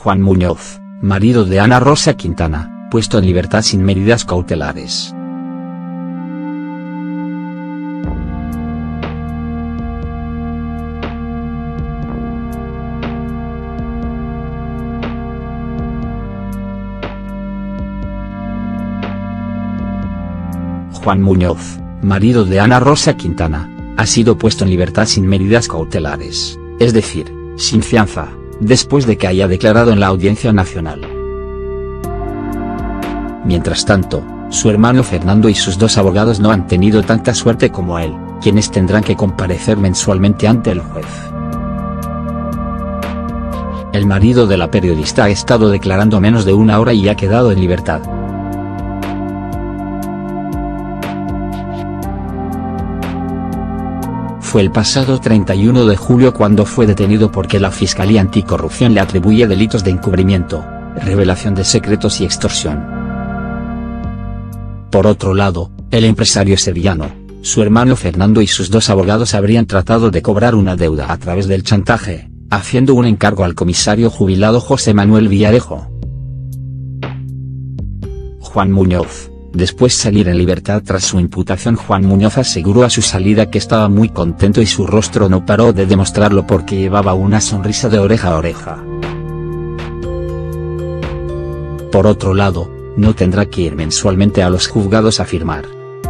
Juan Muñoz, marido de Ana Rosa Quintana, puesto en libertad sin medidas cautelares. Juan Muñoz, marido de Ana Rosa Quintana, ha sido puesto en libertad sin medidas cautelares, es decir, sin fianza, después de que haya declarado en la Audiencia Nacional. Mientras tanto, su hermano Fernando y sus dos abogados no han tenido tanta suerte como él, quienes tendrán que comparecer mensualmente ante el juez. El marido de la periodista ha estado declarando menos de una hora y ha quedado en libertad. Fue el pasado 31 de julio cuando fue detenido porque la Fiscalía Anticorrupción le atribuye delitos de encubrimiento, revelación de secretos y extorsión. Por otro lado, el empresario sevillano, su hermano Fernando y sus dos abogados habrían tratado de cobrar una deuda a través del chantaje, haciendo un encargo al comisario jubilado José Manuel Villarejo. Juan Muñoz, después salir en libertad tras su imputación. Juan Muñoz aseguró a su salida que estaba muy contento y su rostro no paró de demostrarlo porque llevaba una sonrisa de oreja a oreja. Por otro lado, no tendrá que ir mensualmente a los juzgados a firmar.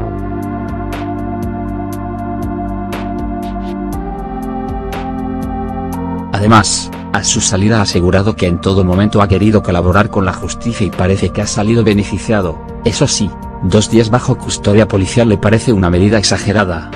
Además, a su salida ha asegurado que en todo momento ha querido colaborar con la justicia y parece que ha salido beneficiado. Eso sí, 2 días bajo custodia policial le parece una medida exagerada.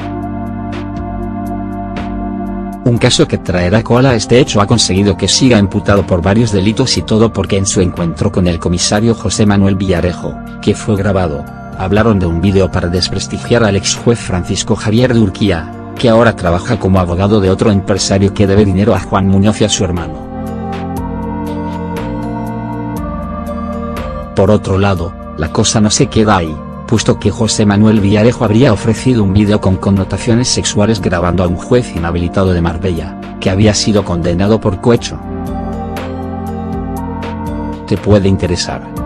Un caso que traerá cola. Este hecho ha conseguido que siga imputado por varios delitos y todo porque en su encuentro con el comisario José Manuel Villarejo, que fue grabado, hablaron de un vídeo para desprestigiar al ex juez Francisco Javier de Urquía, que ahora trabaja como abogado de otro empresario que debe dinero a Juan Muñoz y a su hermano. Por otro lado, la cosa no se queda ahí, puesto que José Manuel Villarejo habría ofrecido un vídeo con connotaciones sexuales grabando a un juez inhabilitado de Marbella, que había sido condenado por cohecho. Te puede interesar.